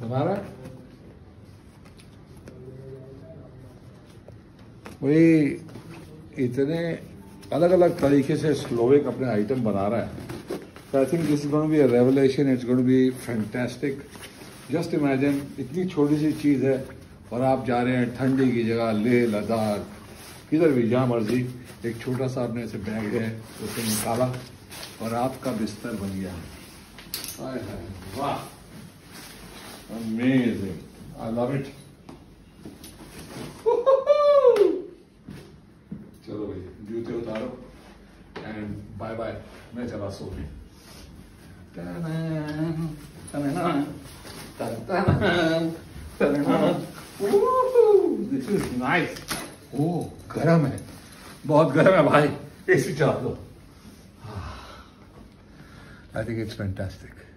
हमारा वही इतने अलग अलग तरीके से स्लोविक अपने आइटम बना रहा है. So I think this is going to be a revelation. It's going to be fantastic. Just imagine इतनी छोटी सी चीज़ है और आप जा रहे हैं ठंडी की जगह लेह लद्दाख किधर भी जहाँ मर्जी. एक छोटा सा आपने ऐसे बैग है उसे निकाला और आपका बिस्तर बन गया. वाह, अमेजिंग, आई लव इट. चलो भाई जूते उतारो एंड बाय बाय. मैं चला सोने. This is nice. ओह गर्म है, बहुत गर्म है भाई. एसी चला दो. I think it's fantastic.